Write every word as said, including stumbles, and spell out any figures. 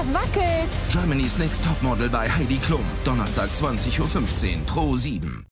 das wackelt. Germany's Next Topmodel bei Heidi Klum. Donnerstag zwanzig Uhr fünfzehn, Pro sieben.